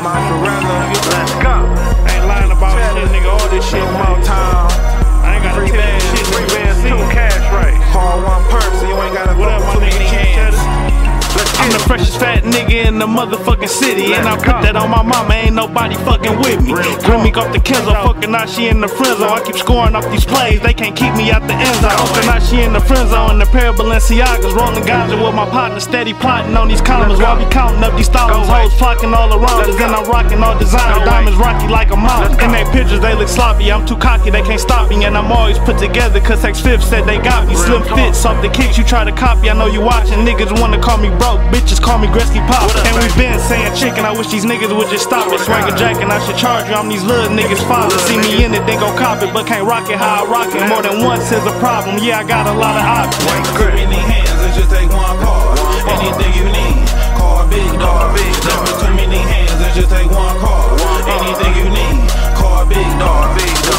my surrender. Let's go. Ain't lying about shit, nigga. All this shit more time. I ain't gotta tell you shit. Free bands, two cash right. Call one person, you ain't gotta What up, my nigga hands? I'm the it. freshest fat nigga in the motherfucking city, and I put that on my mama, ain't nobody fucking with me. Grimmy off the Kenzo, fucking now she in the friend zone. I keep scoring off these plays, they can't keep me out the end zone. Fucking now she in the friend zone, in the pair of Balenciagas, rolling ganja with my partner, steady plotting on these commas while we counting up these dollars. Hoes flocking all around us, then I'm rocking all designer diamonds, rocky like a mountain. In they pictures, they look sloppy, I'm too cocky, they can't stop me, and I'm always put together, cause X5 said they got me. Slim fits off the kicks, you try to copy, I know you watching. Niggas wanna call me broke, bitches call me Gretzky Pop. And we been saying chicken, I wish these niggas would just stop it. Swagger jacking, I should charge you, I'm these little niggas' father. See me in it, then go cop it, but can't rock it how I rock it. More than once is a problem, yeah, I got a lot of options. Too many hands, let's just take one card. Anything you need, call Big Dog. Never too many hands, let's just take one card. Anything you need, call Big Dog.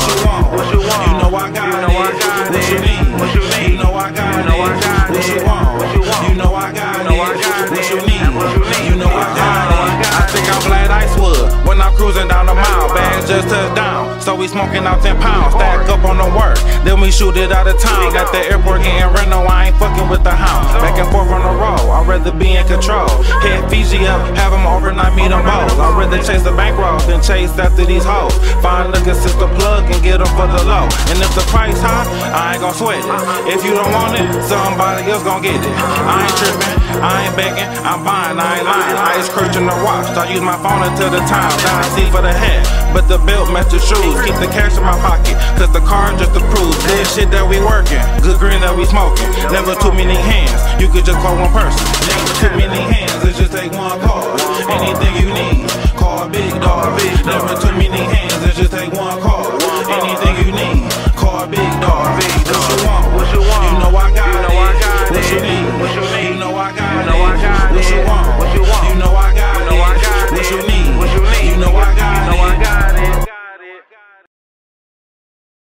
What you want? You know I got it. What you need? You know I got it. What you want? You know I got it. What you need? You know I got it. I think I'm glad Icewood when I'm cruising down the mile. Bags just touched down, so we smoking out 10 pounds. Stack up on the work, then we shoot it out of town. At the airport getting rental, I ain't fucking with the hounds. Back and forth on the road, I'd rather be in control. Hit Fiji up, have them overnight, meet them both. I'd rather chase the bankroll than chase after these hoes. Find a consistent plug and get them for the low. And if the price high, I ain't gon' sweat it. If you don't want it, somebody else gon' get it. I ain't tripping, I ain't begging, I'm buying, I ain't lying. I ain't scratching the watch, I use my phone until the time. Down see for the hat, but the belt match the shoes. Keep the cash in my pocket, cause the car just to prove. Good shit that we working, good green that we smoking. Never too many hands, you could just call one person. Never too many hands, let's just take one call. Anything you need, call Big Dog. Never too many hands, let's just take one call. Anything you need, call Big Dog. What you want? You know I got it. What you need? You know I got it. What you want? You know I got it. What you need? You know I got it.